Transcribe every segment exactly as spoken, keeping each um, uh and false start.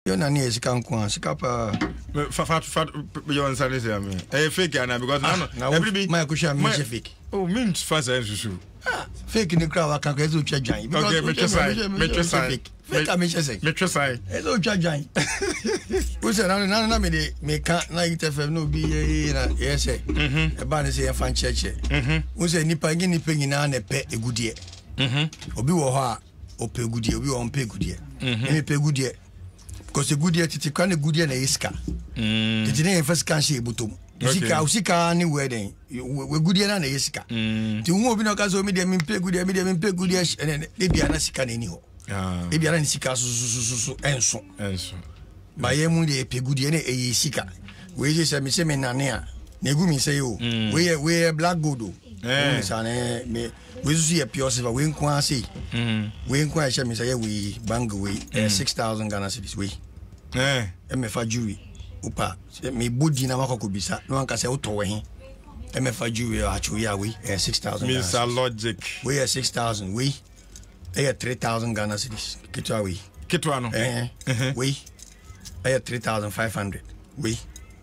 You na ni esika nko sika pa fa fa fa you answer this me eh fake na because now every be my question me fake oh mean fast and susu ah fake ni crowd kan kan ezo twa dwan okay me try me try fake me try me try ezo twa dwan we say na na na me de me kan na it F M no bi na yes eh e ba ne say e fan cheche mhm we say nipa ngi nipa nyina na pe egudie mhm obi wo ho a o pe egudie obi wo pe egudie mhm me pe egudie because egudie titi kan egudie na iska mhm titi ne first kan she butom Usika usika ni wedding we gudie na na yesika ti wo obi na ka so me de me pe gudie me de me pe gudie e bia na sika na ni ho ah e bia na sika so so so so enso enso ba ye mu de pe gudie na e yesika we je se me se me na ne a na egu mi se yo we we black gold eh sa ne me we su ye pure silver we nko ase mm we nko a she me se ye we bang we six thousand Ghana cedis we eh e me fa jewelry upa me body na makoko bisa no anka se uto we he e me fa jewelry achu ya we six thousand Mister Logic we six thousand we e three thousand Ghana cedis kitwa we kitwa no eh we e three thousand five hundred we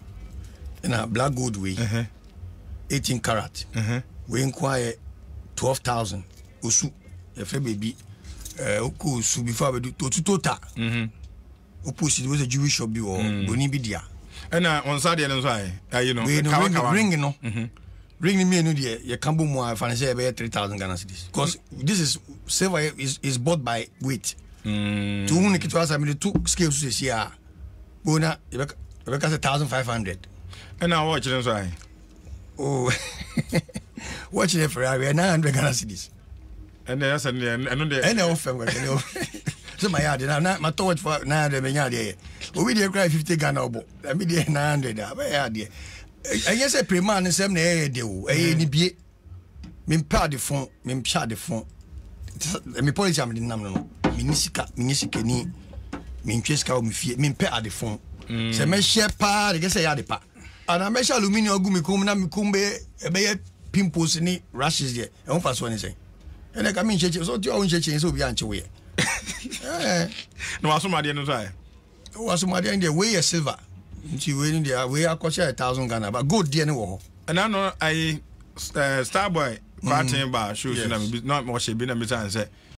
na black gold we eighteen carat we inquire twelve thousand osu e fe baby eh oku su before we do to total mhm opposite was a Jewish shop bi or boni bi dia na on Saturday no so ai you know kawa kawa ring no ring me no dia ye kambo mo afa say be three thousand Ghana cedis because this is silver is is bought by weight mm to won kitwa sa me two scales to see ah bona e be one thousand five hundred and now watch no so ai oh watch the Ferrari nine hundred Ghana cedis and then and then and offer so my yard na my torch for nine hundred me yard there we dey cry fifty Ghana obo I me dey nine hundred ah be yard there I guess a pre-man nsem na e dey o e ni bie me mpa de fon me mpa de fon me policy am de nam no me nisika me nisika ni me ntweska o me fie me mpa de fon se me share pa de say yard pa ana me share aluminium ogu me kum na me kum be e be pimples ni rashes there e won fa so ni say ene ka me ncheche so ti o ncheche so obi anche we eh no asomade no sai o asomade in the way silver nti we in the way akosha one thousand Ghana but gold there ne wo and I know I Starboy party ba shoes na me not mo she bi na me say